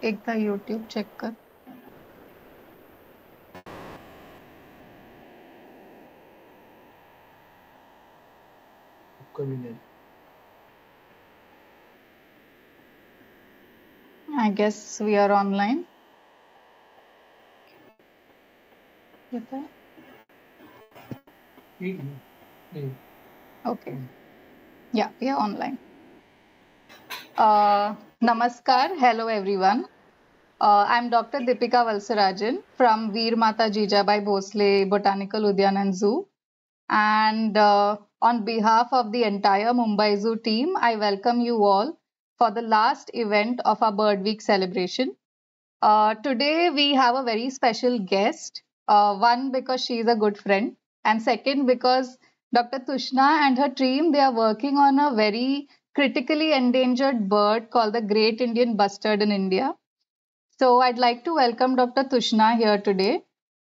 एकदा YouTube check कर. I guess we are online. Okay. Yeah, we are online. Namaskar. Hello, everyone. I'm Dr. Deepika Valsarajan from Veer Mata Jijabai Bhosle Botanical Udyan and Zoo. And on behalf of the entire Mumbai Zoo team, I welcome you all for the last event of our Bird Week celebration. Today, we have a very special guest. One, because she is a good friend, and second, because Dr. Tushna and her team, they are working on a very critically endangered bird called the Great Indian Bustard in India. So I'd like to welcome Dr. Tushna here today.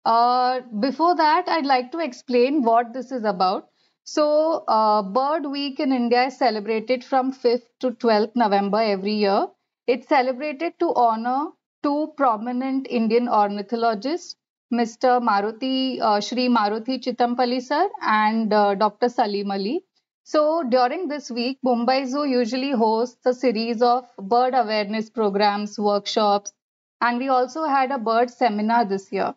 Before that, I'd like to explain what this is about. So, Bird Week in India is celebrated from 5th to 12th November every year. It's celebrated to honor two prominent Indian ornithologists, Mr. Shri Maruti Chitampalli sir and Dr. Salim Ali. So, during this week, Mumbai Zoo usually hosts a series of bird awareness programs, workshops, and we also had a bird seminar this year.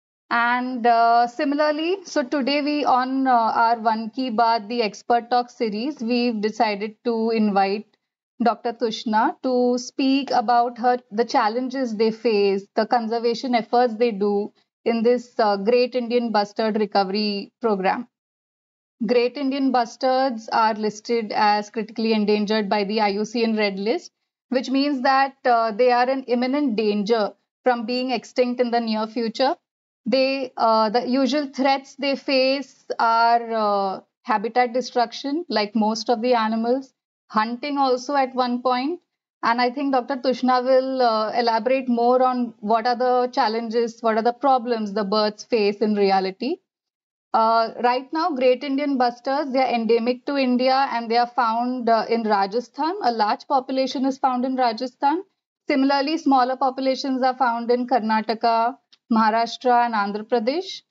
And similarly, so today we on our One Ki Baat, the Expert Talk series, we've decided to invite Dr. Tushna to speak about the challenges they face, the conservation efforts they do in this Great Indian Bustard Recovery Program. Great Indian bustards are listed as critically endangered by the IUCN Red List, which means that they are in imminent danger from being extinct in the near future. The usual threats they face are habitat destruction, like most of the animals, hunting also at one point. And I think Dr. Tushna will elaborate more on what are the challenges, what are the problems the birds face in reality. Right now, Great Indian bustards, they are endemic to India and they are found in Rajasthan. A large population is found in Rajasthan. Similarly, smaller populations are found in Karnataka, Maharashtra, and Andhra Pradesh.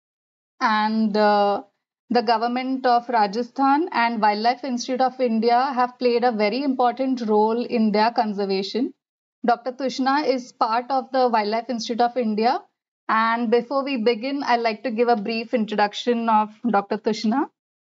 And the government of Rajasthan and Wildlife Institute of India have played a very important role in their conservation. Dr. Tushna is part of the Wildlife Institute of India. And before we begin, I'd like to give a brief introduction of Dr. Tushna.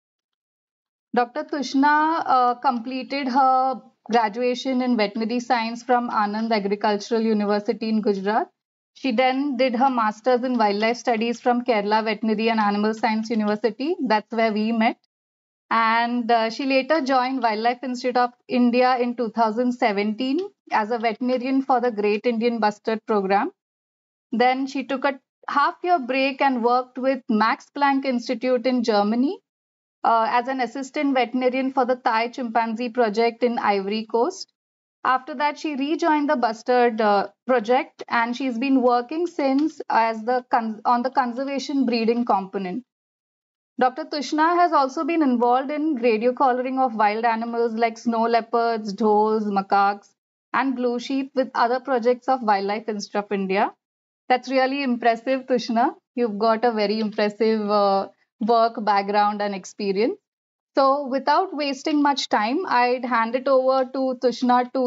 Dr. Tushna completed her graduation in veterinary science from Anand Agricultural University in Gujarat. She then did her master's in wildlife studies from Kerala Veterinary and Animal Science University. That's where we met. And she later joined Wildlife Institute of India in 2017 as a veterinarian for the Great Indian Bustard program. Then she took a half-year break and worked with Max Planck Institute in Germany as an assistant veterinarian for the Thai chimpanzee project in Ivory Coast. After that, she rejoined the Bustard project, and she's been working since as on the conservation breeding component. Dr. Tushna has also been involved in radio collaring of wild animals like snow leopards, dholes, macaques, and blue sheep with other projects of Wildlife Institute of India. That's really impressive, Tushna. You've got a very impressive work background and experience. So without wasting much time, I'd hand it over to Tushna to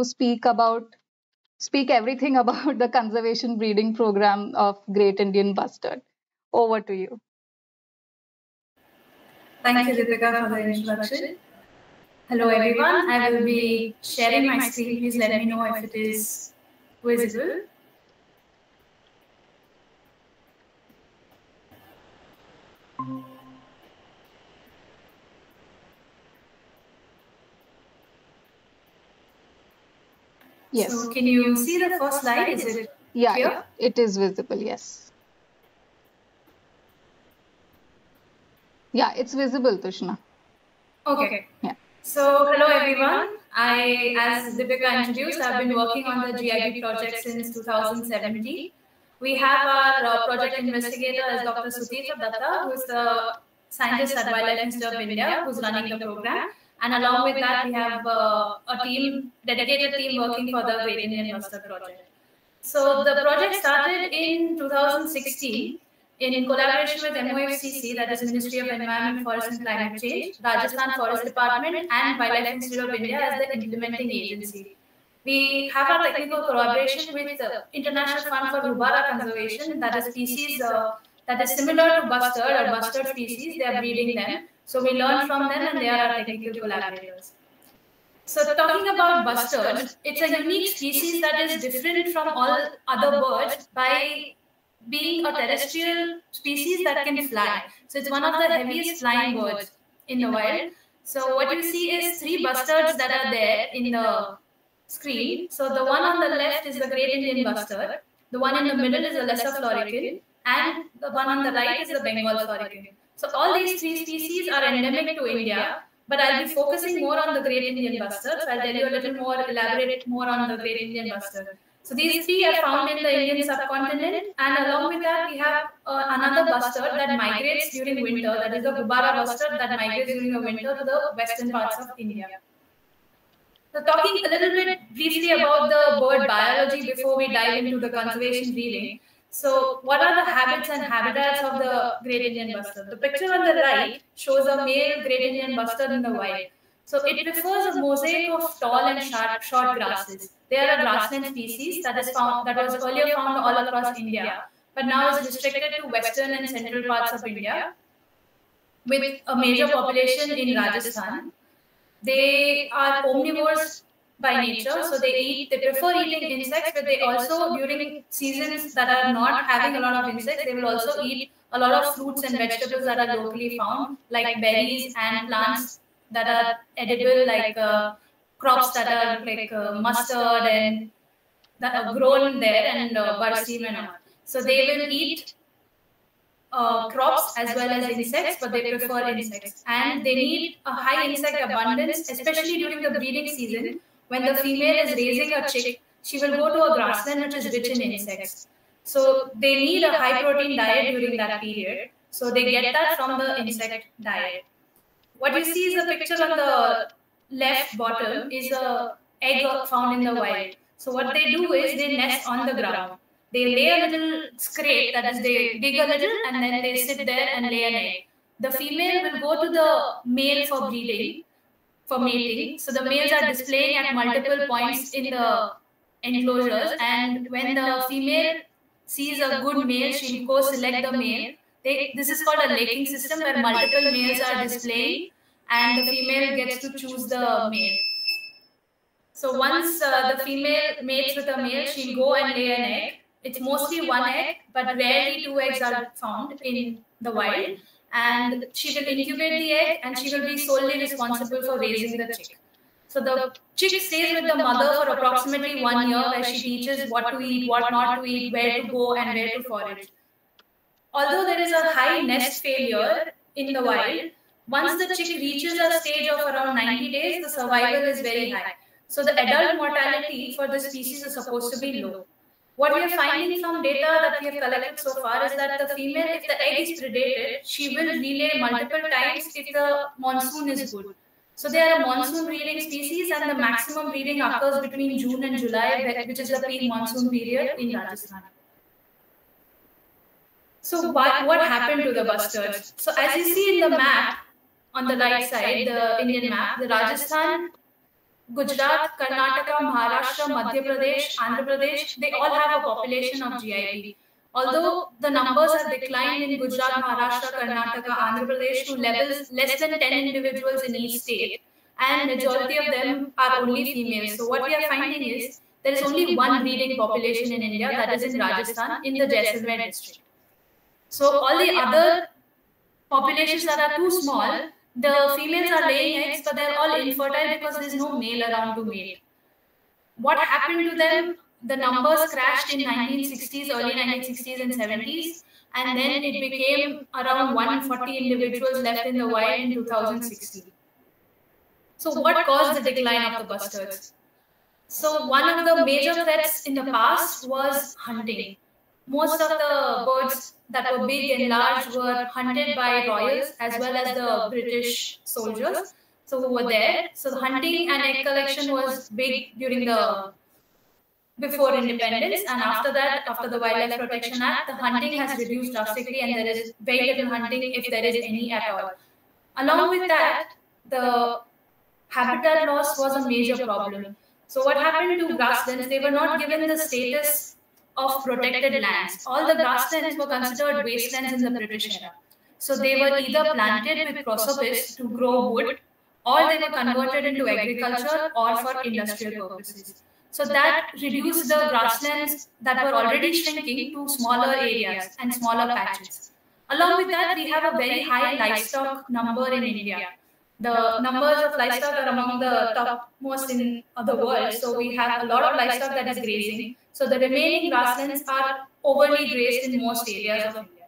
speak everything about the conservation breeding program of Great Indian Bustard. Over to you. Thank you, Deepika, for the introduction. Hello, everyone. I will be sharing my screen. Please let me know if it is visible. Yes. So can you see the first slide? Is it clear? It is visible, yes. Yeah, it's visible, Tushna. Okay. Yeah. So hello, everyone. As Deepika introduced, I've been working on the GIB project since 2017. We have our project investigator as Dr. Sudhir Datta, who is the scientist at Wildlife Institute of India, who's running the program. And along with that, we have a dedicated team working for the Great Indian Bustard project. So the project started in 2016 in collaboration with MOFCC, that is Ministry of Environment, Forest and Climate Change, Rajasthan Forest Department and Wildlife Institute of India as the implementing agency. We have our technical collaboration with the International Fund for Houbara Conservation, that is species that is similar to bustard or bustard species. They are breeding them. So we learn from them and they are our technical collaborators. So talking about bustards, it's a unique species that is different from all other birds by being a terrestrial species that can fly. So it's one of the heaviest flying birds in the wild. So what you see is 3 bustards that are there in the screen. So the one on the left is the Great Indian Bustard, the one in the middle is the Lesser Florican, and the one on the right is the Bengal Florican. So all these 3 species are endemic to India, but I'll be focusing more on the Great Indian Bustard. So I'll tell you a little more, elaborate more on the Great Indian Bustard. So these 3 are found in the Indian subcontinent, and along with that we have another bustard that migrates during winter, that is the Houbara bustard that migrates during the winter to the western parts of India. So talking a little bit briefly about the bird biology before we dive into the conservation breeding. So what are the habits and habitats of the Great Indian Bustard? The picture on the right shows a male Great Indian Bustard in the wild. So it prefers a mosaic of tall and short grasses. They are a grassland species that was earlier found all across India, but now is restricted to western and central parts of India, with a major population in Rajasthan. They are omnivores by nature, so they prefer eating insects, but they also, during seasons that are not having a lot of insects, they will also eat a lot of fruits and vegetables that are locally found, like berries and plants that are edible, like crops that are like mustard and that are grown there, and barsim and all. So they will eat crops as well as insects, but they prefer insects. And they need a high insect abundance, especially during the breeding season. When the female is raising a chick, she will go to a grassland which is rich in insects. So they need a high protein diet during that period. So they get that from the insect diet. What you see is a picture on the left bottom is a egg found in the wild. So what they do is they nest on the ground. They lay a little scrape, that is they dig a little and then they sit there and lay an egg. The female will go to the male for breeding, for mating. So the males are displaying at multiple points in the enclosures, and when the female sees a good male, she'll go select the male. This is called a laking system, where multiple males are displaying and the female gets to choose the male. So once the female mates with a male, she'll go and lay an egg. It's mostly one egg, but rarely 2 eggs are found in the wild. And she will incubate the egg, and she will be solely responsible for raising the chick. So the chick stays with the mother for approximately 1 year, where she teaches what to eat, what not to eat, where to go, and where to forage. Although there is a high nest failure in the wild, once the chick reaches a stage of around 90 days, the survival is very high. So the adult mortality for the species is supposed to be low. What we are finding from data that we have collected so far is that the female, if the egg is predated, she will relay multiple times if the monsoon is good. So they are a monsoon breeding species, and the maximum breeding occurs between June and July, which is the peak monsoon period in Rajasthan. So what happened to the bustards? So as you see in the map on the right side, the Indian map, the Rajasthan, Gujarat, Karnataka, Maharashtra, Madhya Pradesh, Andhra Pradesh, they all have a population of GIB. Although the numbers have declined in Gujarat, Maharashtra, Karnataka, Andhra Pradesh to levels less than 10 individuals in each state, and majority of them are only females. So what we are finding is there is only one breeding population in India, that is in Rajasthan, in the Jaisalmer district. So all the other populations that are too small, the females are laying eggs, but they're all infertile because there's no male around to mate. What happened to them? The numbers crashed in 1960s, early 1960s and 70s, and then it became around 140 individuals left in the wild in 2016. So what caused the decline of the bustards? So one of the major threats in the past was hunting. Most of the birds that were big and large were hunted by royals as well as the British soldiers who were there. So the hunting and egg collection was big during the before independence, and after that, after the Wildlife Protection Act, the hunting has reduced drastically, and there is very little hunting, if there is any at all. Along with that, the habitat loss was a major problem. So what happened to grasslands? They were not given the status of protected lands. All the grasslands were considered wastelands in the British era. So they were either planted with prosopis to grow wood, or they were converted into agriculture or for industrial purposes. So that reduced the grasslands that were already shrinking to smaller areas and smaller patches. Along with that, we have a very high livestock number in India. The numbers of livestock are among the topmost in the world. So we have a lot of livestock that is grazing. So the remaining grasslands are overly grazed in most areas of India.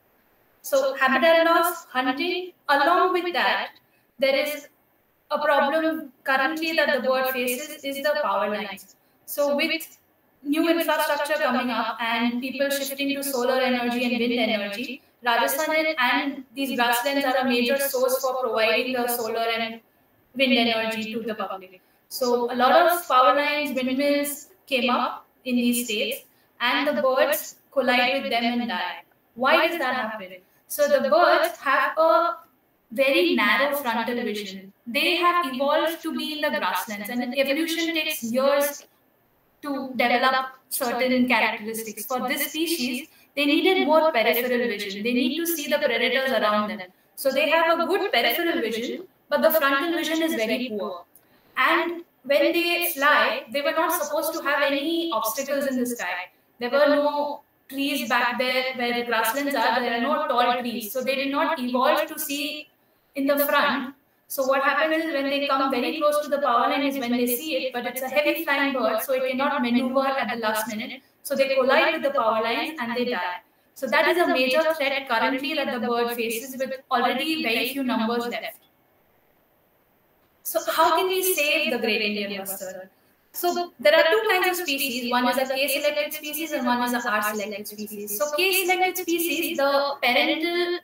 So habitat loss, hunting, along with that, there is a problem currently that the bird faces is the power lines. So with new infrastructure coming up and people shifting to solar energy and wind energy, Rajasthan and these grasslands are a major source for providing the solar and wind energy to the public. So a lot of power lines, windmills came up in these states, and the birds collide with them and die. Why does that happen? So the birds have a very narrow frontal vision. They have evolved to be in the grasslands, and evolution takes years to develop certain characteristics. For this species, they needed more peripheral vision. They need to see the predators around them. So they have a good peripheral vision, but the frontal vision is very poor. And when they fly, they were not supposed to have any obstacles in the sky. There were no trees back there where the grasslands are. There are no tall trees. So they did not evolve to see in the front. So what happens is when they come very close to the power line is when they see it, but it's a heavy flying bird, so it cannot maneuver at the last minute. So they collide with the power lines and they die. So that is a major threat currently that the bird faces, with already very few numbers left. So how can we save the great Indian bustard? So there are two kinds of species. One is a case-selected species and one is a R-selected species. So case-selected species, the parental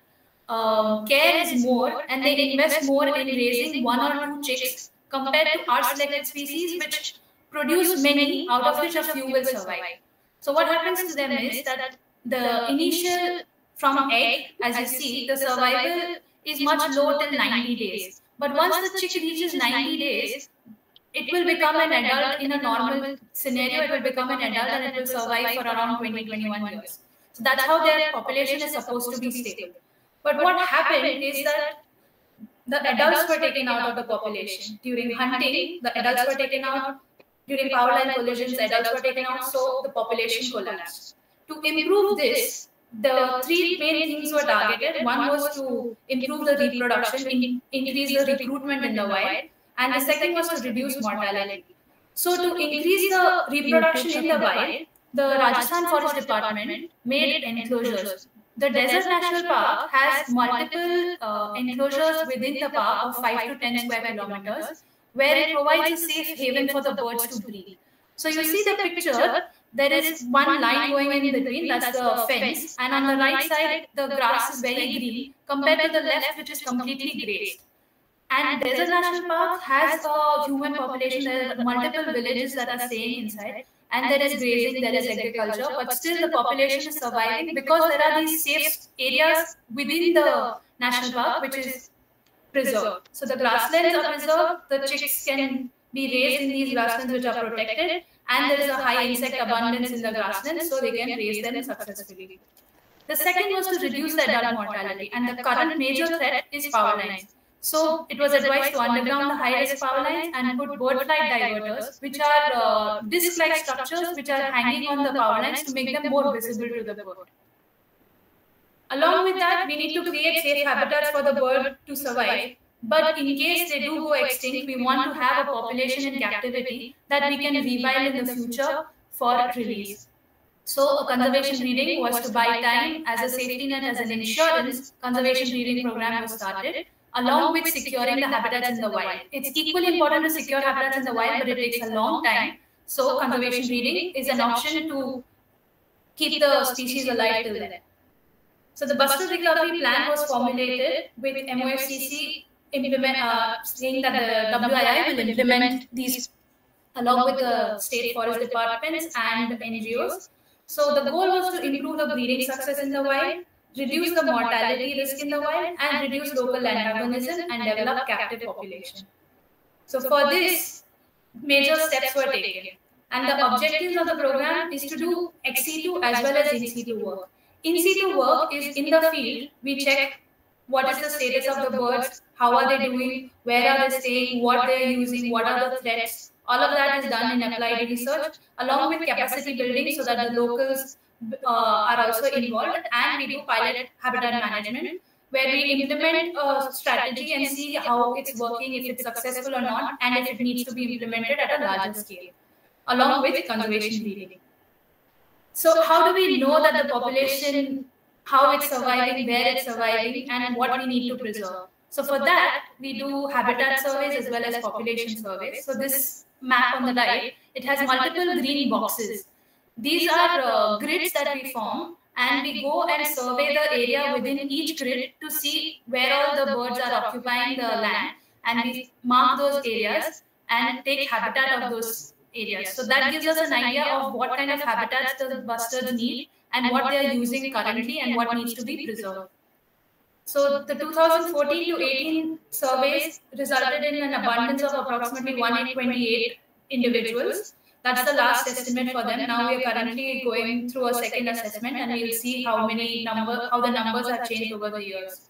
care is more, and they invest more in raising 1 or 2 chicks compared to R-selected species, which produce many, out of which a few will survive. So what happens to them is that the initial, from egg, as you see, the survival is much low till 90 days. But once the chick reaches 90 days, it will become an adult in a normal scenario. It will become an adult and it will survive for around 20-21 years. So that's how their population is supposed to be stable. But what happened is that the adults were taken out of the population. During hunting, the adults were taken out. During power line collisions, the adults were taken out, so the population collapsed. To improve this, the 3 main things were targeted. One was to improve the reproduction, increase the recruitment in the wild, and the second was to reduce mortality. So to increase the reproduction in the wild, the Rajasthan Forest Department made enclosures. The Desert National Park has multiple enclosures within the park of 5 to 10 square kilometers, where it provides a safe haven for the birds to breed. So you see the picture, there is one line going in between, that's the fence, and on the right side, the grass is very green compared to the left, which is completely grazed. And Desert National Park has a human population. There are multiple villages that are staying inside, and there is grazing, there is agriculture, but still the population is surviving because there are these safe areas within the national park which is preserved. So the grasslands are preserved, the chicks can be raised in these grasslands which are protected, and there is a high insect abundance in the grasslands, so they can raise them successfully. The second was to reduce the adult mortality, and the current major threat is power lines. So it was advised to underground the high-risk power lines and put bird flight diverters, which are disc-like structures which are hanging on the power lines to make them more visible to the bird. Along with that, we need to create safe habitats for the bird to survive. But in case they do go extinct, we want to have a population in captivity that we can revive in the future for release. So a conservation breeding was to buy time as a safety net, as an insurance. Conservation breeding program was started, along with securing the habitats in the wild. It's equally important to secure habitats in the wild, but it takes a long time. So conservation breeding is an option to keep the species alive till then. So the bustard recovery plan was formulated with MOFCC saying that the WII will implement these along with the state forest departments and NGOs. So the goal was to improve the breeding success in the wild, reduce the mortality risk in the wild, and reduce local antagonism and develop captive population. So for this, major steps were taken. And the objectives of the program is to do ex situ as well as in situ work. In situ work is in the field, we check what is the status of the birds, how are they doing, where are they staying, what they are using, what are the threats. All of that is done in applied research along with capacity building so that the locals are also involved, and we do pilot habitat management where we implement a strategy and see how it's working, if it's successful or not, and if it needs to be implemented at a larger scale, along with conservation breeding. So how do we know that the population, how it's surviving, where it's surviving, and what we need to preserve? So for that, we do habitat surveys as well as population surveys. So this map on the right, it has multiple green boxes. These are grids that we form, and we go and survey the area within each grid to see where all the birds are occupying the land, and we mark those areas and take habitat of those areas. So that gives us an idea of what kind of habitats the bustards need and what they are using currently and what needs to be preserved. So the 2014 to 18 surveys resulted in an abundance of approximately 128 individuals. That's the last estimate for them. Now we are currently going through a second assessment, and we'll see how the numbers have changed over the years.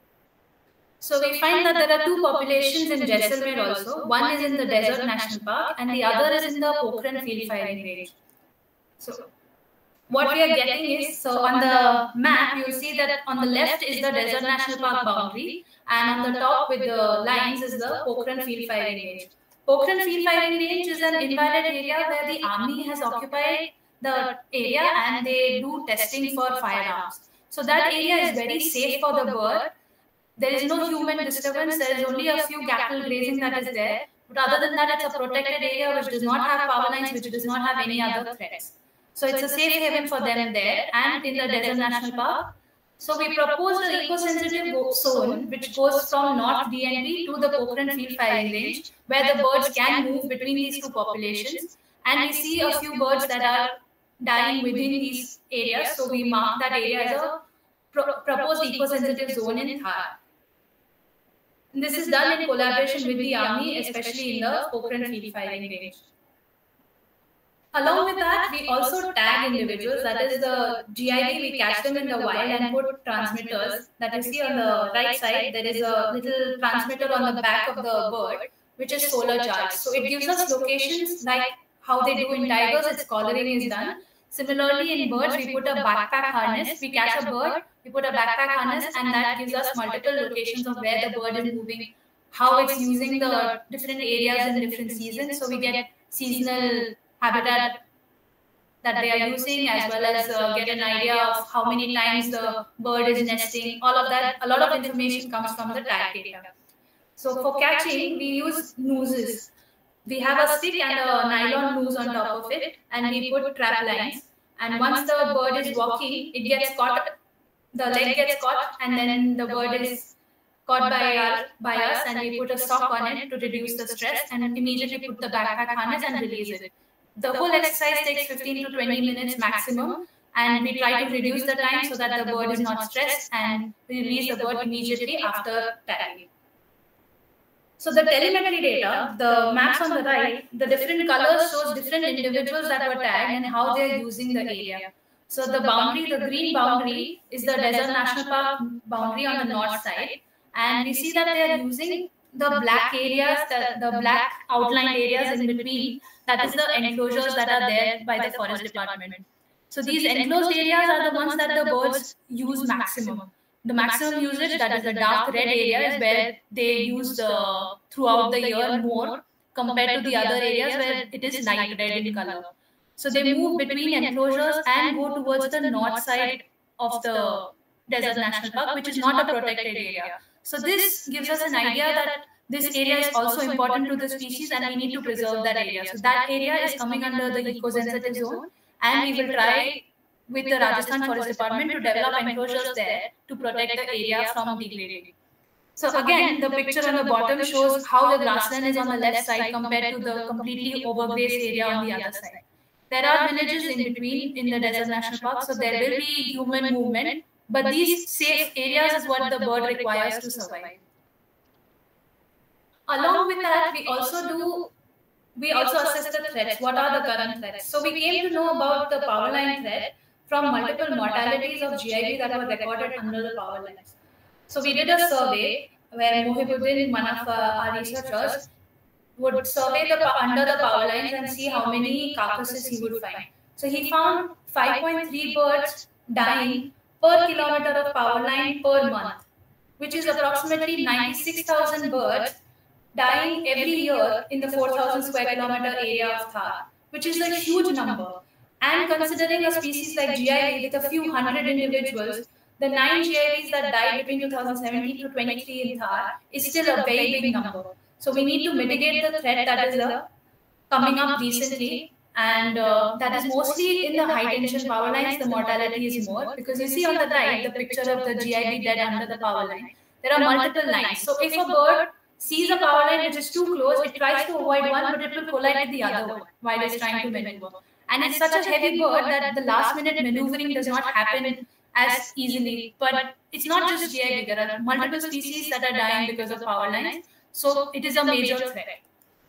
So we find that there are two populations in Jaisalmer also. One is in the Desert National Park and the other is in the Pokhran Field Firing Range. So what we are getting is, so on the map, you'll see that on the left is the Desert National Park boundary, and on the top with the lines is the Pokhran Field Firing Range. Pokhran Field Firing Range is an inviolate area where the army has occupied the area and they do testing for firearms. So that area is very safe for the bird. There is no human disturbance. There is only a few cattle grazing that is there. But other than that, it's a protected area which does not have power lines, which does not have any other threats. So it's a safe haven for them there and in the Desert National Park. So we proposed an eco-sensitive zone which goes from North DNP to the Pokhran Field Firing Range, where the birds can move between these two populations. And we see a few birds that are dying within these areas. So we mark that area as a proposed eco-sensitive zone in Thar. This is done in collaboration with the army, especially in the Pokhran Field Firing Range. Along with that, we also tag individuals. That is the GIB, we catch them in the wild and put transmitters. That you see on the right side, there is a little transmitter on the back of the bird, which is solar charged. So it gives us locations like how they do in tigers, its collaring is done. Similarly, in birds, we put a backpack harness. We catch a bird, we put a backpack harness, and that gives us multiple locations of where the bird is moving, how it's using the different areas in different seasons. So we get seasonal habitat that they are using, as well as get an idea of how many times the bird is nesting. All of that, a lot of information comes from the tag data. So for catching, we use nooses. We have a stick and a nylon noose on top of it, and we put trap lines. And once the bird is walking, it gets caught, the leg gets caught, and then the bird is caught by us, and we put a sock on it to reduce the stress, and immediately put the backpack harness and release it. The whole exercise takes 15 to 20 minutes maximum, and we try to reduce the time so that the bird is not stressed, and we release the bird immediately after tagging. So the telemetry data, the maps on the right, the different colors shows different individuals that were tagged and how they are using the area. So the boundary, the green boundary is the Desert National Park boundary on the north side, and we see that they are using the black areas, the black outlined areas in between. That is the enclosures that are there by the forest department. So these enclosed areas are the ones that the birds use maximum. The maximum usage, that is the dark red area, is where they use throughout the year more compared to the other areas where it is light red in color. So they move between enclosures and go towards the north side of the Desert National Park, which is not a protected area. So this gives us an idea that this area is also important to the species and we need to preserve that area. So that area is coming under the eco-sensitive zone, and we will try with the Rajasthan Forest Department to develop enclosures there to protect the area from degrading. So again, the picture on the bottom shows how the grassland is on the left side compared to the completely overgrazed area on the other side. There are villages in between in the Desert National Park, so there will be human movement, but these safe areas is what the bird requires to survive. Along with that, we also assess the threats. What are the current threats? So we came to know about the power line threat from multiple mortalities of GIB that were recorded under the power lines. So we did a survey where Mohibuddin, one of our researchers, would survey under the power lines and see how many carcasses he would find. So he found 5.3 birds dying per kilometer of power line per month, which is approximately 96,000 birds dying every year in the 4,000 square kilometer area of Thar, which is a huge number. And considering a species like GIB with a few hundred individuals, the 9 GIBs that died between 2017 to 23 in Thar is still a very big number. So we need to mitigate the threat that is coming up recently, and that is mostly in the high tension power lines. The mortality is more because you see on the right the picture of the GIB dead under the power line. There are multiple lines. So if a bird sees a power line which is too close, it tries to avoid one, but it will collide with the other one while it's trying to maneuver. And it's such a heavy bird that the last minute maneuvering does not happen as easily. But it's not just GIB. There are multiple species that are dying because of power lines. So it is a major threat.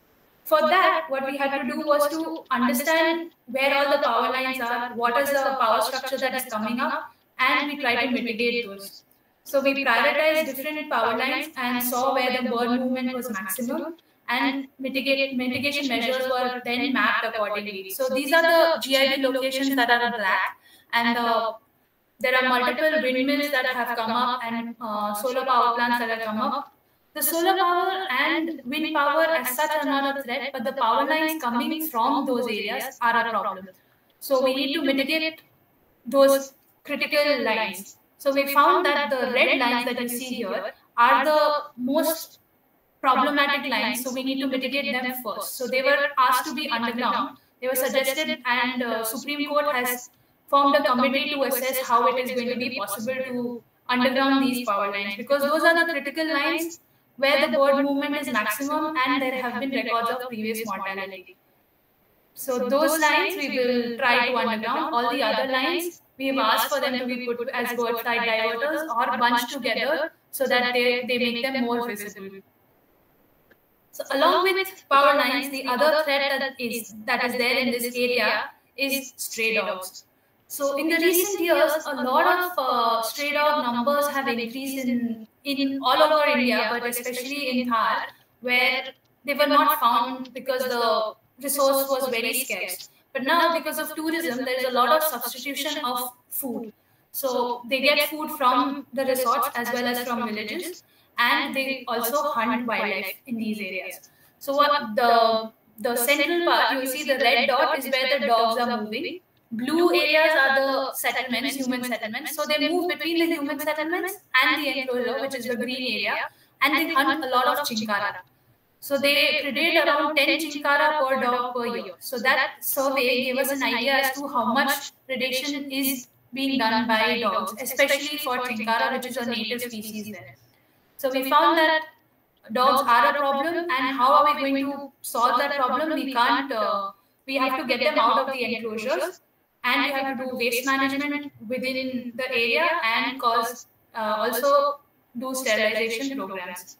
For that, what we had to do was to understand where all the power lines are, what is the power structure that is coming up, and we try to mitigate those. So we prioritized different power lines and saw where the bird movement was maximum, and mitigation measures were then mapped accordingly. So these are the GIB locations that are black, and there are multiple windmills that have come up and solar power plants that have come up. The solar power and wind power as such are not a threat, but the power lines coming from those areas are a problem. So we need to mitigate those critical lines. So we found that the red lines that you see here are the most problematic lines, so we need to mitigate them first. So they were asked to be underground. They were suggested, and Supreme Court has formed a committee to assess how it is going to be possible to underground these power lines, because those are the critical lines where the bird movement is maximum and there have been records of previous mortality. So those lines we will try to underground. All the other lines we have asked for them to be put as bird flight diverters or bunched together so that they make them more visible. So along with power lines, the other threat that is there in this area is stray dogs. So in the recent years, a lot of stray dog numbers have increased in all over India, but especially in Thar, where they were not found because the resource was very scarce. But now, because of tourism, there is a lot of substitution of food. So they get food from the resorts as well as from villages, and they also hunt wildlife in these areas. So what the central part, you see the red dot is where the dogs are moving. Blue areas are the settlements, human settlements. So they move between the human settlements and the enclosure, which is the green area, and they hunt a lot of chinkara. So they predate around 10 chinkara per dog per year. So that survey gave us an idea as to how much predation is being done by dogs, especially for chinkara, which is a native species there. So we found that dogs are a problem, and how are we going to solve that problem? We can't. We have to get them out of the enclosures, and we have to do waste management within the area and also do sterilization programs.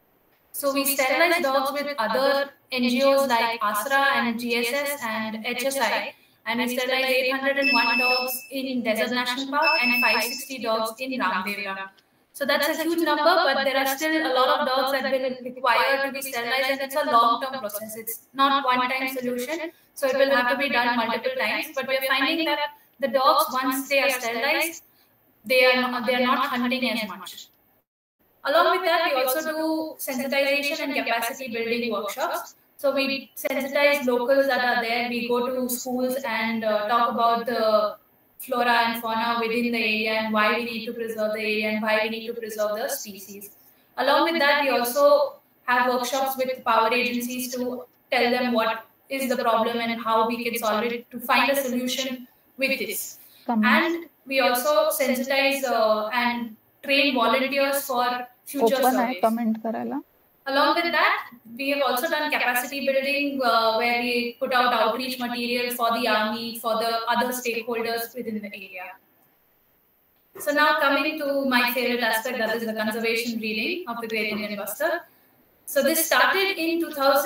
So we sterilize dogs with other NGOs like ASRA and GSS and HSI, and we sterilize 801 dogs in Desert National Park and 560 dogs in Ramdevra. So that's a huge number, but there are still a lot of dogs that will require to be sterilized, and it's a long-term process. It's not one-time solution, so it will have to be done multiple times. But we are finding that the dogs, once they are sterilized, they are not hunting as much. Along with that, we also do sensitization and capacity building workshops. So we sensitize locals that are there. We go to schools and talk about the flora and fauna within the area and why we need to preserve the area and why we need to preserve the species. Along with that, we also have workshops with power agencies to tell them what is the problem and how we can solve it, to find a solution with this. And we also sensitize and train volunteers for future Open आहे surveys. comment करायला. Along with that, we have also done capacity building where we put out outreach material for the army, for the other stakeholders within the area. So now coming to my favorite aspect, that is the conservation reading of the Great Indian Bustard. So this started in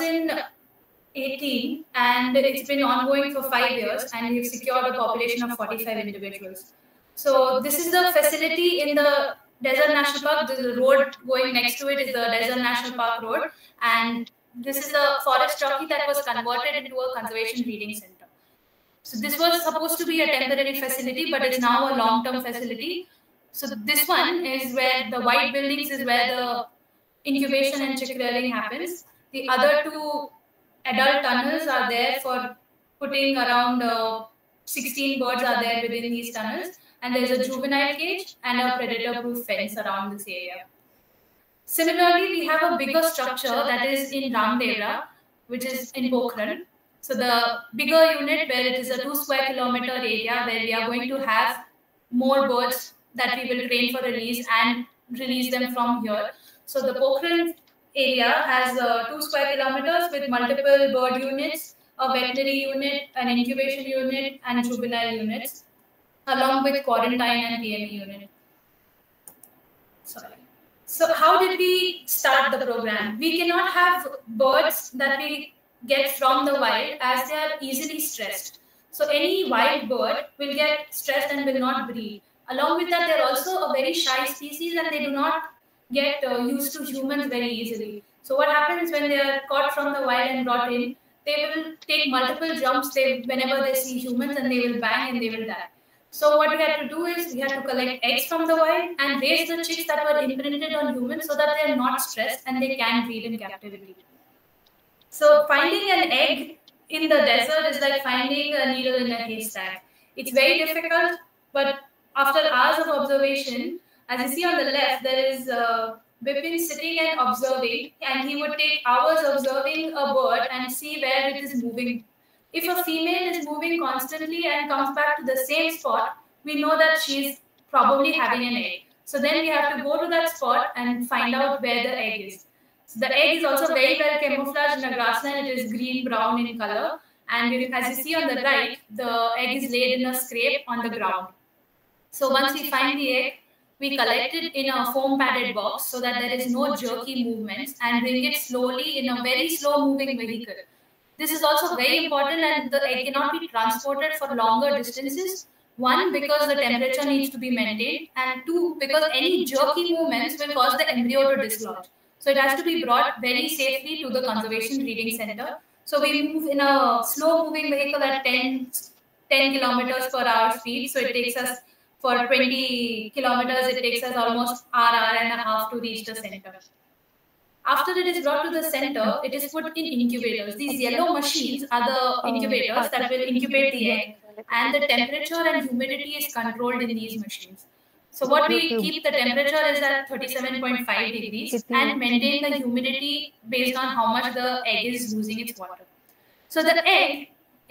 2018 and it's been ongoing for 5 years, and we've secured a population of 45 individuals. So this is the facility in the Desert National Park. The road going next to it is the Desert National Park Road, and this is the forest jockey that was converted into a conservation reading center. So this was supposed to be a temporary facility, but it's now a long-term facility. So this one is where the white buildings is where the incubation and chick rearing happens. The other two adult tunnels are there for putting around 16 birds are there within these tunnels, and there's a juvenile cage and a predator-proof fence around this area. Similarly, we have a bigger structure that is in Ramdevra, which is in Pokhran. So the bigger unit where it is a 2 square kilometer area where we are going to have more birds that we will train for release and release them from here. So the Pokhran area has 2 square kilometers with multiple bird units, a veterinary unit, an incubation unit, and juvenile units, along with quarantine and PME unit. Sorry. So how did we start the program? We cannot have birds that we get from the wild as they are easily stressed. So any wild bird will get stressed and will not breed. Along with that, they're also a very shy species and they do not get used to humans very easily. So what happens when they are caught from the wild and brought in, they will take multiple jumps whenever they see humans, and they will bang and they will die. So what we had to do is we had to collect eggs from the wild and raise the chicks that were imprinted on humans so that they are not stressed and they can breed in captivity. So finding an egg in the desert is like finding a needle in a haystack. It's very difficult, but after hours of observation, as you see on the left, there is Bipin sitting and observing, and he would take hours observing a bird and see where it is moving. If a female is moving constantly and comes back to the same spot, we know that she is probably having an egg. So then we have to go to that spot and find out where the egg is. So the egg is also very well camouflaged in the grassland. It is green-brown in color. And as you see on the right, the egg is laid in a scrape on the ground. So once we find the egg, we collect it in a foam padded box so that there is no jerky movements, and bring it slowly in a very slow moving vehicle. This is also very important, and the egg cannot be transported for longer distances. One, because the temperature needs to be maintained, and two, because any jerky movements will cause the embryo to dislodge. So it has to be brought very safely to the conservation breeding center. So we move in a slow moving vehicle at 10 kilometers per hour speed. So it takes us, for 20 kilometers, it takes us almost hour and a half to reach the center. After it is brought to the center, it is put in incubators. These yellow machines are the incubators that will incubate the egg, and the temperature and humidity is controlled in these machines. So what we keep the temperature is at 37.5 degrees and maintain the humidity based on how much the egg is losing its water. So the egg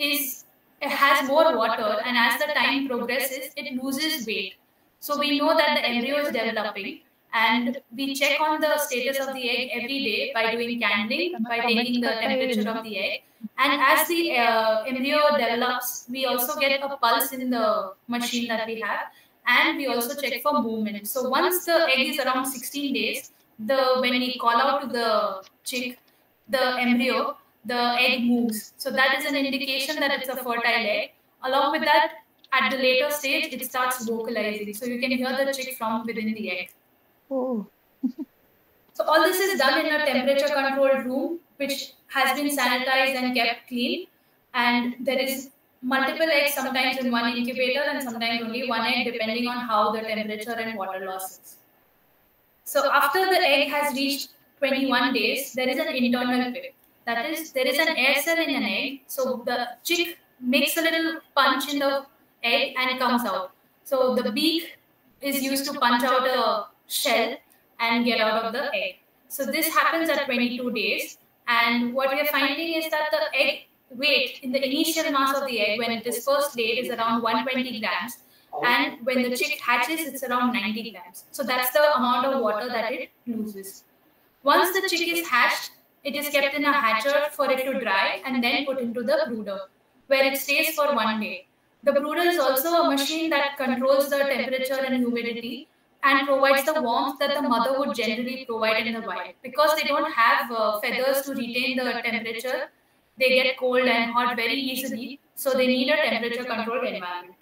has more water, and as the time progresses, it loses weight. So we know that the embryo is developing, and we check on the status of the egg every day by doing candling, by taking the temperature of the egg. And as the embryo develops, we also get a pulse in the machine that we have, and we also check for movement. So once the egg is around 16 days, when we call out to the chick, the embryo, the egg moves. So that is an indication that it's a fertile egg. Along with that, at the later stage, it starts vocalizing. So you can hear the chick from within the egg. Oh. So all this is done in a temperature controlled room, which has been sanitized and kept clean. And there is multiple eggs, sometimes in one incubator and sometimes only one egg, depending on how the temperature and water loss is. So after the egg has reached 21 days, there is an internal pip. That is, there is an air cell in an egg. So the chick makes a little punch in the egg and comes out. So the beak is used to punch out a shell and get out of the egg. So this happens at 22 days. And what we are finding is that the egg weight in the initial mass of the egg when it is first laid is around 120 grams. and when the chick hatches, it's around 90 grams. So that's the amount of water that it loses. Once the chick is hatched, it is kept in a hatcher for it to dry and then put into the brooder, where it stays for 1 day. The brooder is also a machine that controls the temperature and humidity and provides the warmth that the mother would generally provide in the wild. Because they don't have feathers to retain the temperature, they get cold and hot very easily, so they need a temperature controlled environment.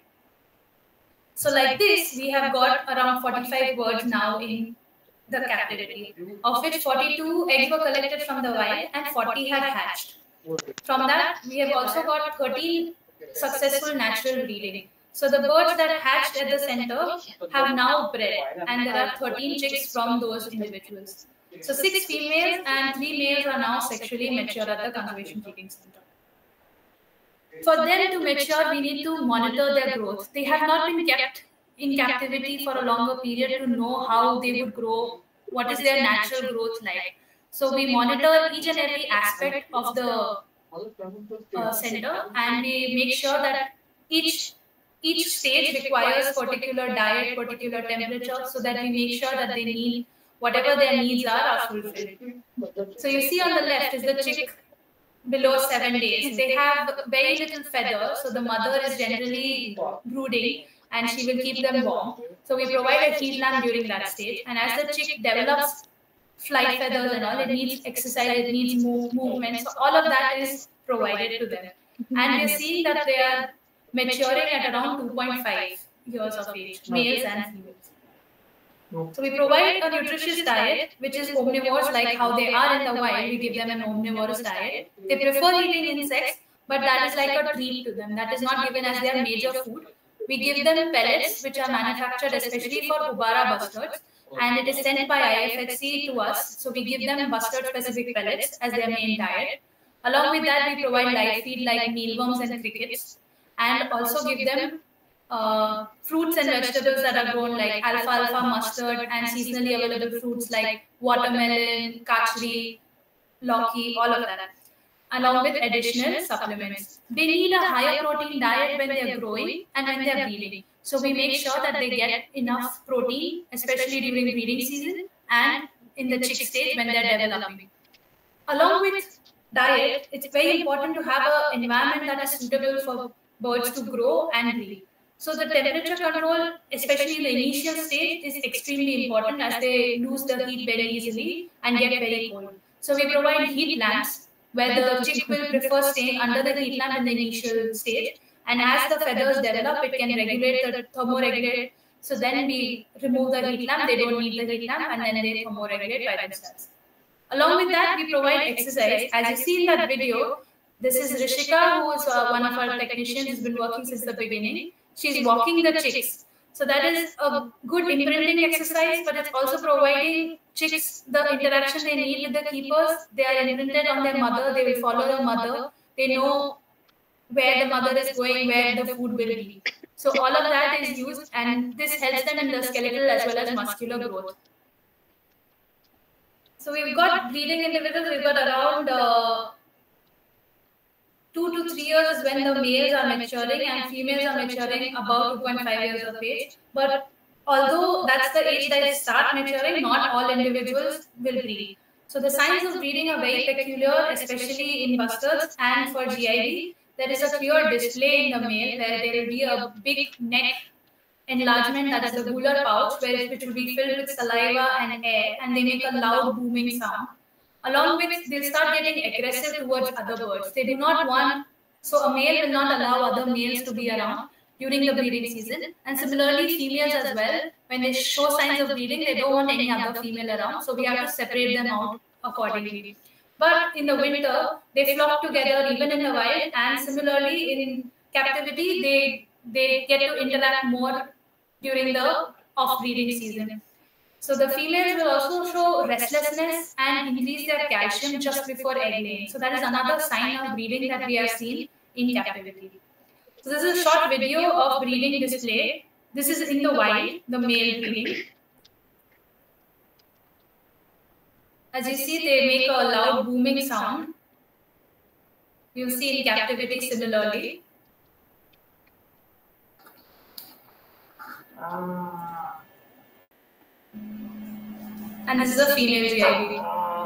So like this, we have got around 45 birds now in the captivity, of which 42 eggs were collected from the wild and 40 have hatched. From that, we have also got 13 successful natural breeding. So the birds that hatched at the center have now bred, and there are 13 chicks from those individuals. So 6 females and 3 males are now sexually mature at the Conservation Breeding Center. For them to mature, we need to monitor their growth. They have not been kept in captivity for a longer period to know how they would grow, what is their natural growth like. So we monitor each and every aspect of the center, and we make sure that each stage requires particular diet, particular temperature, so that we make sure that they need whatever their needs are fulfilled. So you see on the left is the chick below 7 days. They have very little feathers, so the mother is generally brooding and she will keep them warm. So we provide a heat lamp during that stage, and as the chick develops flight feathers and all, it needs exercise, it needs movement, so all of that is provided to them. And we are seeing that they are maturing at around 2.5 years of age, males and females. So we provide a nutritious diet, which is omnivores, like how they are in the wild. We give them an omnivorous diet. They prefer eating insects, but that is like a treat to them. That is not given as their major food. We give them pellets, which are manufactured especially for Ubara bustards, and it is sent by IFHC to us. So we give them bustard-specific pellets as their main diet. Along with that, we provide live feed like mealworms and crickets, and also give them fruits and vegetables that are grown like alfalfa, mustard, and seasonally available fruits like watermelon, kachri, lauki, all of that, along with additional supplements. They need a higher protein diet when they are growing and when they are breeding. So we make sure that they get enough protein, especially during breeding season and in the chick stage when they are developing. Along with diet, it's very important to have an environment that is suitable for birds to grow and breed. So the temperature control, especially in the initial stage, is extremely important as they lose the heat very easily and get very cold. So we provide heat lamps where the chick will prefer staying under the heat lamp in the initial stage. And as the feathers develop, it can regulate the thermoregulate. So then we remove the heat lamp, they don't need the heat lamp, and then they thermoregulate by themselves. Along with that, we provide exercise. As you see in that video, this is Rishika, who is one of our technicians, who's been working since the beginning. She's walking the chicks. So that is a good imprinting exercise, but it's also providing chicks the interaction they need with the keepers. They are imprinted on their mother. They will follow the mother. They know where the mother is going, where the food will be. So all of that is used, and this helps them in the skeletal as well as muscular growth. So we've got breeding individuals. We've got around 2 to 3 years is when the males are maturing, and females are maturing about 2.5 years of age. But although that's the age that they start maturing, not all individuals will breed. So the signs of breeding are very peculiar, especially in bustards and for GIB. There is a clear display in the male where there will be a big neck enlargement, that is the gular pouch, which will be filled with saliva and air, and they make a loud booming sound. Along with, they'll start getting aggressive towards other birds. They do not want, so a male will not allow other males to be around during the breeding season. And similarly, females as well, when they show signs of breeding, they don't want any other female around, so we have to separate them out accordingly. But in the winter, they flock together even in the wild, and similarly in captivity, they get to interact more during the off-breeding season. So the females will also show restlessness and increase their calcium just before egg laying. So that is another sign of breeding that we have seen in captivity. So this is a short video of breeding display. This is in the wild, the male breeding. As you see, they make a loud booming sound. You'll see in captivity similarly. And this is a female GIB.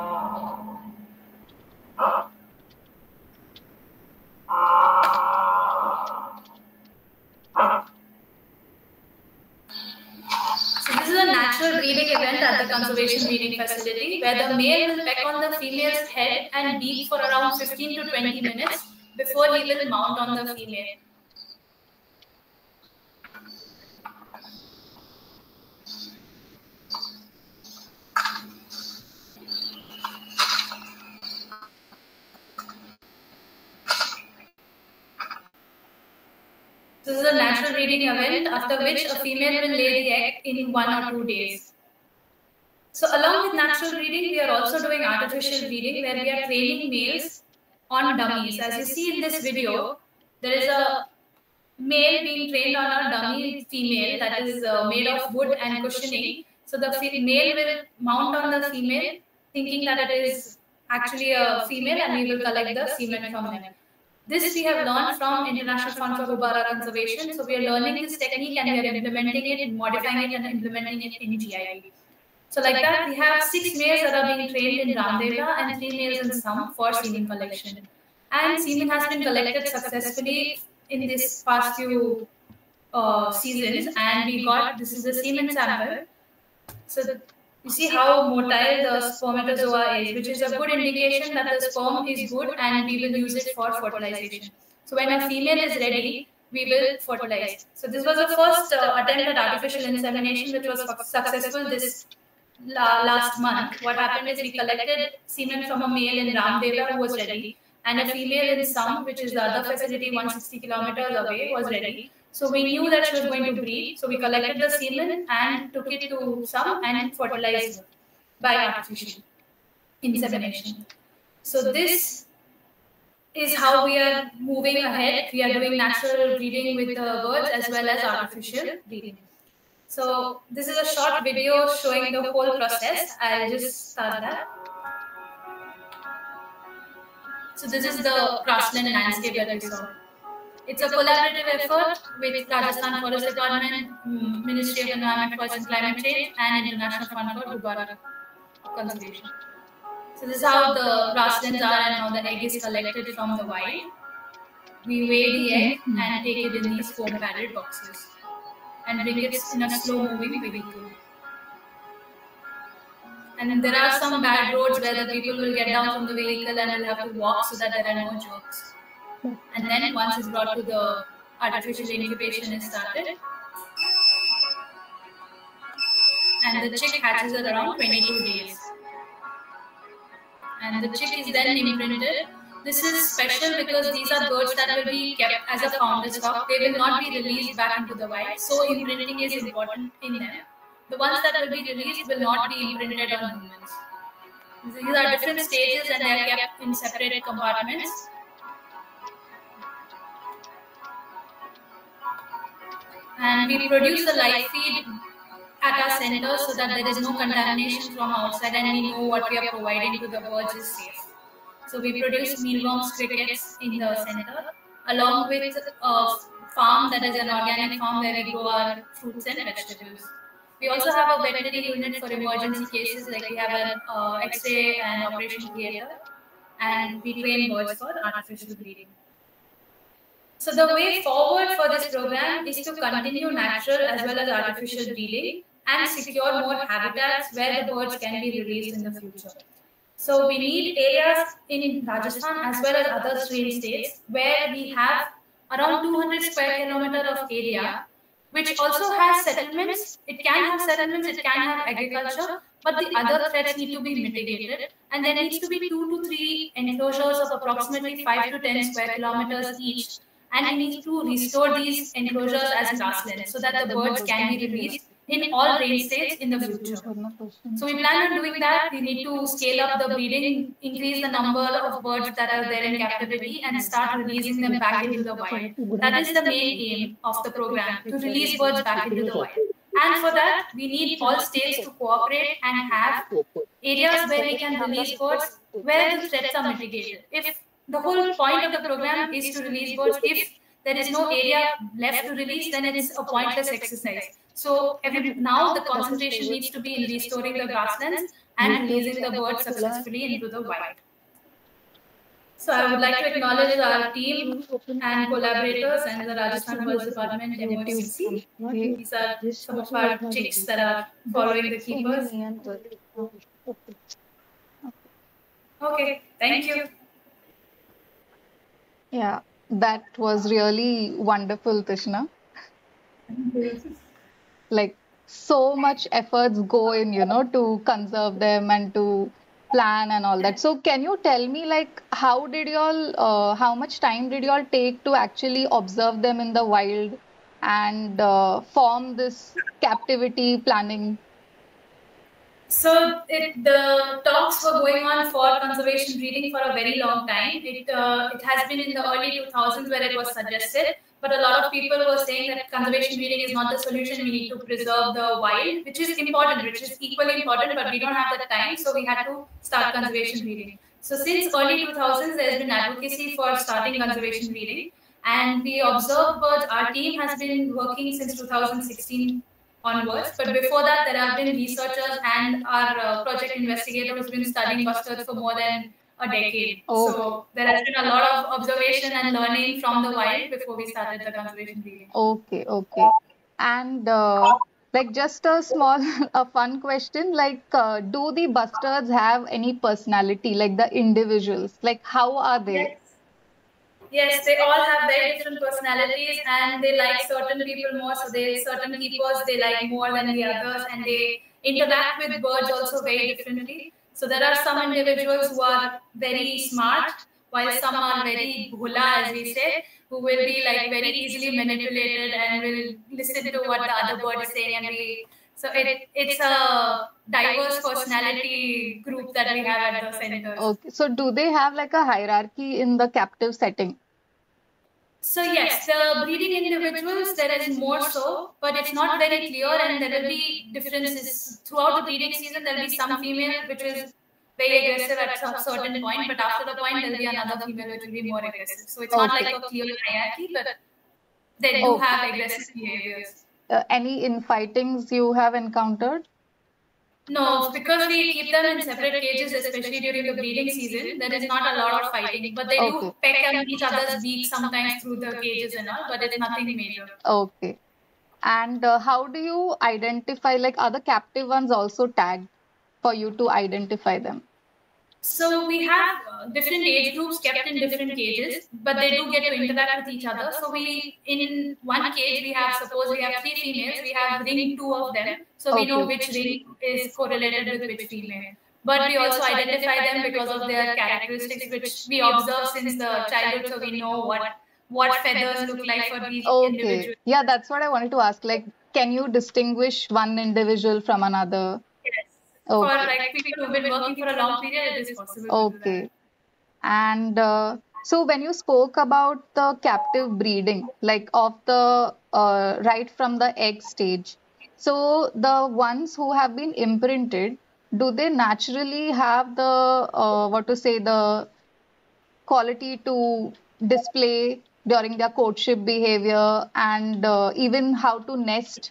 So this is a natural breeding event at the conservation breeding facility where the male will peck on the female's head and beak for around 15 to 20 minutes before he will mount on the female. This is a natural breeding event after which a female will lay the egg in 1 or 2 days. So along with natural breeding, we are also doing artificial breeding where we are training males on dummies. As you see in this video, there is a male being trained on a dummy female that is made of wood and cushioning. So the male will mount on the female thinking that it is actually a female and we will collect the semen from them. This we have learned from International Fund for Houbara Conservation. So we are learning this technique and we are implementing it, modifying it and implementing it in GIB. So like that, we have 6 males that are being trained in Ramdevra and 3 males in Sum for semen collection. And semen has been collected successfully in this past few seasons, and we got, this is the semen sample. So you see how motile the spermatozoa is, which is a good indication that the sperm is good and we will use it for fertilization. So when a female is ready, we will fertilize. So this was the first attempt at artificial insemination, which was successful this last month. What happened is we collected semen from a male in Ramdevra who was ready, and a female in Sum, which is the other facility 160 kilometers away, was ready. So we knew that she was going to breed. So we collected the semen and took it to Sum and fertilized her by artificial insemination. So this is how we are moving ahead. We are doing natural breeding with the birds as well as artificial breeding. So this is a short video showing the whole process. I'll just start that. So this is the grassland landscape that we saw. It's a collaborative effort with Rajasthan Forest Department, Ministry of Environment, Forest and Climate Change, and International Fund for Houbara Conservation. So this is how the grasslands are and how the egg is collected from the wild. We weigh the egg and take it in these foam padded boxes and bring it in a slow moving vehicle. And there are some bad roads where the people will get down from the vehicle and will have to walk so that there are no jerks. And then once it's brought to the artificial incubation is started, and the chick hatches at around 22 days. And the chick is then imprinted. This is special because these are birds that will be kept as a founder stock. They will not be released back into the wild. So imprinting is important in them. The ones that will be released will not be imprinted on humans. These are different stages and they are kept in separate compartments. And we produce the live feed at our center so that there is no contamination from outside and we know what we are providing to the birds is safe. So we produce mealworms, crickets in the center along with a farm that is an organic farm where we grow our fruits and vegetables. We also have a veterinary unit for emergency cases, like we have an X-ray and operation theatre, and we train birds for artificial breeding. So the way forward for this program is to continue natural as well as artificial breeding and secure more habitats where the birds can be released in the future. So we need areas in Rajasthan as well as other range states where we have around 200 square kilometers of area, which also has settlements. It can have settlements, it can have agriculture, but the other threats need to be mitigated. And there needs to be 2 to 3 enclosures of approximately 5 to 10 square kilometers each. And we need to restore these enclosures as grasslands so that the birds can be released in all range states in the future. So we plan on doing that. We need to scale up the breeding, increase the number of birds that are there in captivity and start releasing them back into the wild. That is the main aim of the program, to release birds back into the wild. And for that, we need all states to cooperate and have areas where we can release birds where the threats are mitigated. If the whole point of the program is to release birds, if there is no area left to release, then it is a pointless exercise. So now the concentration needs to be in restoring the grasslands and releasing the birds successfully into the wild. So I would like to acknowledge our team and collaborators and the Rajasthan Birds Department MOFCC. These are some of our chicks that are following the keepers. Okay, thank you. Yeah, that was really wonderful, Tishna. Like so much efforts go in, to conserve them and to plan and all that. So can you tell me like how much time did you all take to actually observe them in the wild and form this captivity planning? So the talks were going on for conservation breeding for a very long time. It has been in the early 2000s where it was suggested, but a lot of people were saying that conservation breeding is not the solution. We need to preserve the wild, which is important, which is equally important, but we don't have the time, so we had to start conservation breeding. So since early 2000s, there's been advocacy for starting conservation breeding, and we observe birds. Our team has been working since 2016 onwards. But before that, there have been researchers and our project investigator who's been studying bustards for more than a decade. Oh. So there has been a lot of observation and learning from the wild before we started the conservation breeding. Okay, okay. And like just a small, a fun question, like do the bustards have any personality, like the individuals? Like how are they? Yes, they all have very different personalities and they like certain people more. So they certain keepers they like more than the others, and they interact with birds also very differently. So there are some individuals who are very smart, while some are very bhula, as we say, who will be like very easily manipulated and will listen to what the other bird is saying. And it's a diverse personality group that we have at the centers. Okay, so do they have like a hierarchy in the captive setting? So yes, the breeding individuals, there is more so, but it's not very clear, and there will be differences throughout the breeding season. There will be some female which is very aggressive at some certain point, but after the point there will be another female which will be more aggressive. So it's not like a clear hierarchy, but they do have aggressive behaviors. Any infightings you have encountered? No, because we keep them in separate cages, especially during the breeding season. There is not a lot of fighting, but they do peck at each other's beaks sometimes through the cages and all, but it's nothing major. Okay. And how do you identify, like, are the captive ones also tagged for you to identify them? So we have different age groups kept in different cages, but they do get to interact with each other. So in one cage, suppose we have 3 females, we have ring 2 of them. So we know which ring is correlated with which female. But we also identify them because of their characteristics, which we observe since the childhood. So we know what feathers look like for these individuals. Yeah, that's what I wanted to ask. Like, can you distinguish one individual from another? For like people who've been working for a long period, it is possible. Okay. And so when you spoke about the captive breeding, like of the right from the egg stage, so the ones who have been imprinted, do they naturally have the the quality to display during their courtship behavior and even how to nest,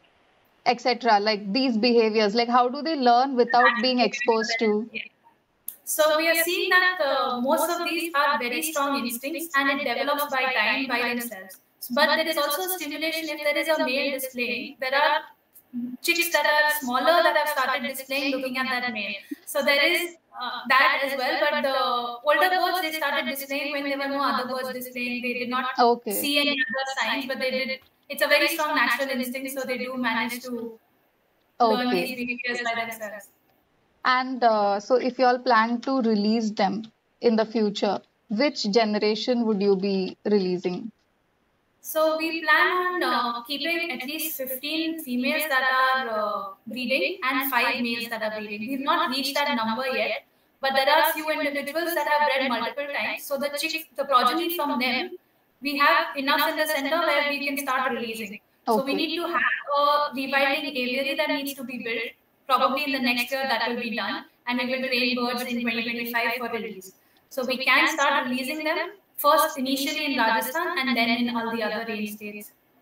etc. Like these behaviors, like how do they learn without being exposed to? So we are seeing that most of these are very strong instincts, and it develops by time by themselves. But there is also stimulation. If there is a male displaying, there are chicks that are smaller that have started displaying looking at that male. So there is that as well. But the older birds, they started displaying when there were no other birds displaying. They did not see any other signs, but they did. It's a very strong natural instinct, so they do manage to learn these behaviors by themselves. And so if you all plan to release them in the future, which generation would you be releasing? So we plan on keeping at least 15 females that are breeding and 5 males that are breeding. We've not reached that number yet, but there are few individuals that have bred multiple times. So the progeny from them, we have enough in the center where we can start releasing. So we need to have a rewilding aviary that needs to be built. Probably in the next year that will be done, and we will train birds in 2025 for release. So we can start releasing them first initially in Rajasthan and then in all the other range states.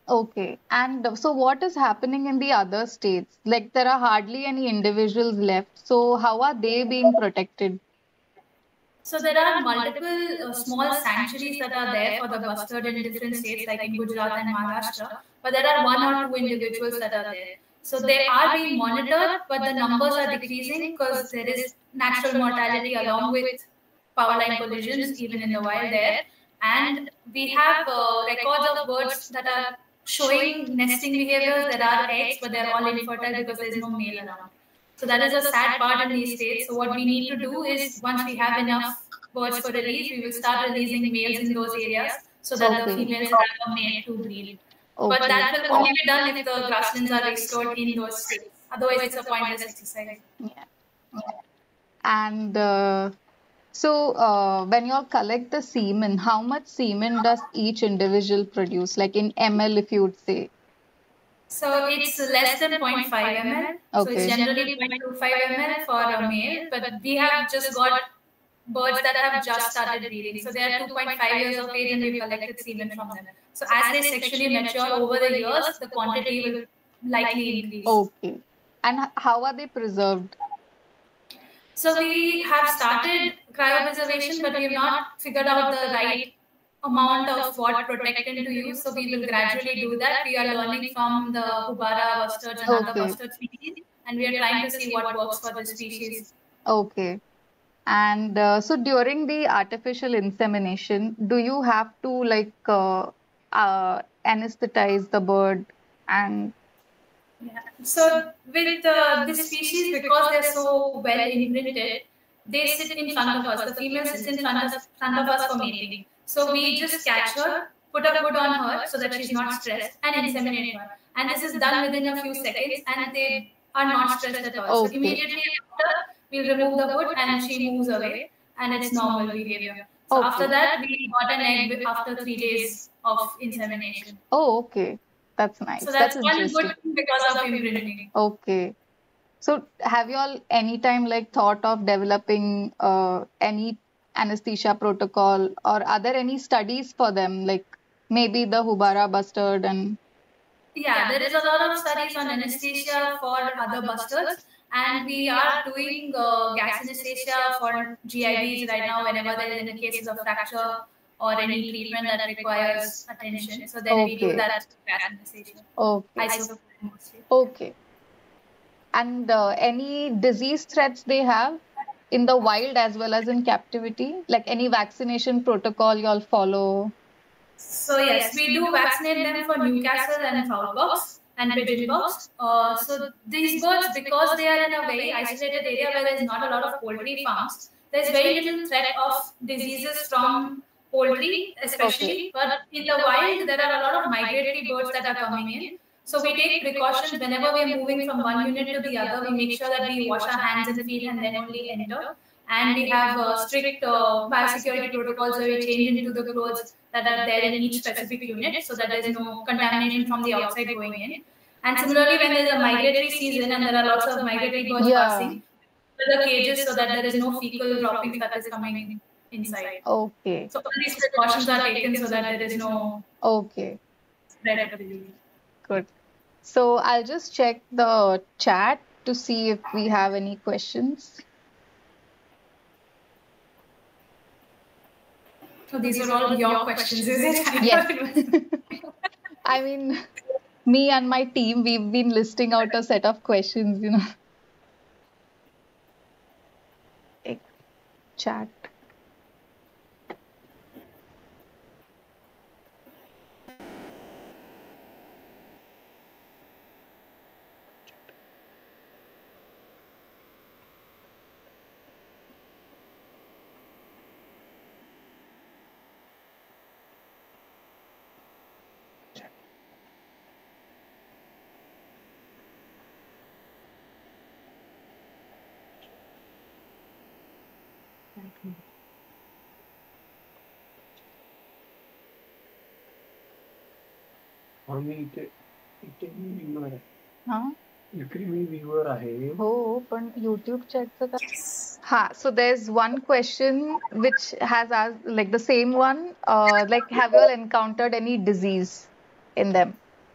Okay. And so what is happening in the other states? Like there are hardly any individuals left. So how are they being protected? So there are multiple small sanctuaries that are there for the bustard in different states, like in Gujarat and Maharashtra. But there are one or two individuals that are there. So they are being monitored, but the numbers are decreasing because there is natural mortality along with power line collisions, even in the wild there. And we have records of birds that are showing nesting behaviors. There are eggs, but they're all infertile because there's no male around. So that is a sad part in these states. So what we need to do is once we have enough birds for release, we will start releasing males in those areas so that the Okay. females have a mate to breed. But Okay. that will only be done if the grasslands are restored in those states. Otherwise, it's a pointless exercise. Yeah. And when you all collect the semen, how much semen does each individual produce? Like in ml, if you would say. So it's less than 0.5 ml. So it's Okay. generally 0.25 ml for a male, but we have just got birds that have just started breeding. So they are 2.5 years of age and we've collected semen from them. So as they sexually mature over the years, the quantity will likely increase. Okay. And how are they preserved? So we have started cryopreservation, but we have not figured out the right amount of what protectant to use. So we will gradually do that. We are learning from the Hubara bustards and other bustard species, and we are trying to see what works for this species. Okay. And so during the artificial insemination, do you have to like anesthetize the bird and Yeah. So with this species, because they're so well imprinted, they sit in front of us. The female sits in front of us for mating. So we just catch her, put a hood on her so that she's not stressed, and inseminate her. And this is done within a few seconds, and they are not stressed at all. So immediately after, we'll remove the hood, and she moves away, and it's normal behavior. So after that, we got an egg after 3 days of insemination. Oh, okay. That's nice. So that's one interesting. good thing because of imprinting. Okay. So have you all anytime like thought of developing any anesthesia protocol, or are there any studies for them, like maybe the Hubara bustard and Yeah, there is a lot of studies on anesthesia for other bustards, and we are doing gas anesthesia for GIBs right now whenever there is any cases of fracture or any treatment that requires attention. So then we do that gas anesthesia. Okay. Okay. And any disease threats they have in the wild as well as in captivity, like any vaccination protocol you all follow? So yes, we do vaccinate them for Newcastle and fowlpox and pigeonpox. So these birds, because they are in a very isolated area where there is not a lot of poultry farms, there is very little threat of diseases from poultry, especially. But in the wild, there are a lot of migratory birds that are coming in. So we take precautions whenever we are moving from one unit to the other. We make sure that we wash our hands and feet and then only enter. And we have strict biosecurity protocols where we change into the clothes that are there in each specific unit so that there is no contamination from the outside going in. And similarly, when there is a migratory season and there are lots of migratory birds passing, the cages so that there is no fecal droppings that is coming inside. Okay. So all these precautions are taken so that there is no spread of disease. Good. So I'll just check the chat to see if we have any questions. So these are all your questions, is it? Yes. I mean, me and my team, we've been listing out a set of questions, you know. Chat. Viewer आहे हो पण YouTube chatचं काय हा so there's one question which has asked like the same one like have you all encountered any disease in them?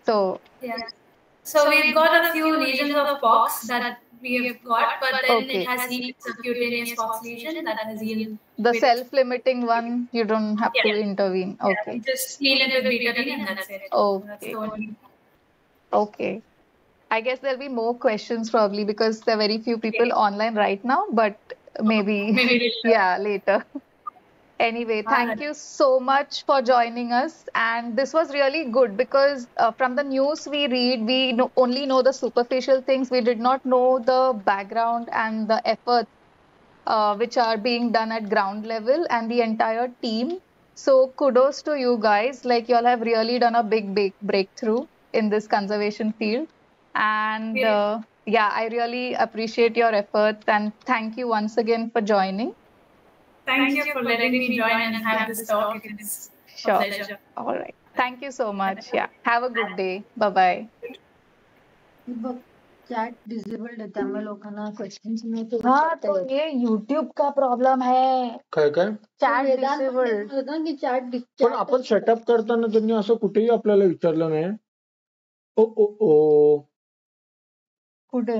So, Yeah. So we've got a few lesions of pox that we have got, but then it okay. has healed subcutaneous pox lesion that has healed The with self-limiting one, you don't have to yeah, intervene. yeah. Okay. Just clean it with betadine and that's it. That's Okay. the only. Okay. I guess there'll be more questions probably because there are very few people online right now, but maybe, Maybe later. yeah, later. Anyway, thank you so much for joining us. And this was really good because from the news we read, we only know the superficial things. We did not know the background and the efforts which are being done at ground level and the entire team. So kudos to you guys. Like you all have really done a big breakthrough in this conservation field. And yeah, I really appreciate your efforts and thank you once again for joining. Thank you for letting me join and have this talk. It is a Sure. pleasure. All right. Thank you so much. Yeah. Have a good day. Bye bye. बघ chat disabled आहे त्यामुळे लोकांना questions मिळते हाँ तो ये YouTube का problem है काय काय चॅट डिसेबल्ड की चॅट पण आपण सेटअप करताना त्यांनी असं कुठेही आपल्याला विचारलं नाही ओ ओ ओ कुठे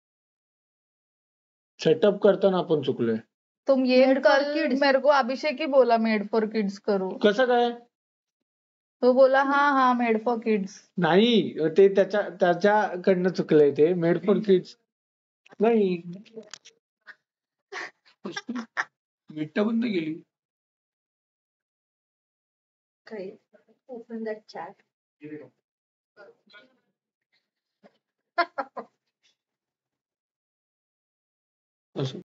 सेटअप करताना आपण चुकलोय तुम ये Made for कल kids. मेरे को अभिषेक ही बोला मेड फॉर किड्स करो कसं काय तो बोला हाँ हाँ मेड फॉर किड्स नाही ते त्याच्याकडनं चुकलंय ते मेड फॉर किड्स नाही मिट्ट बंद गेली काही ओपन दॅट चॅट असं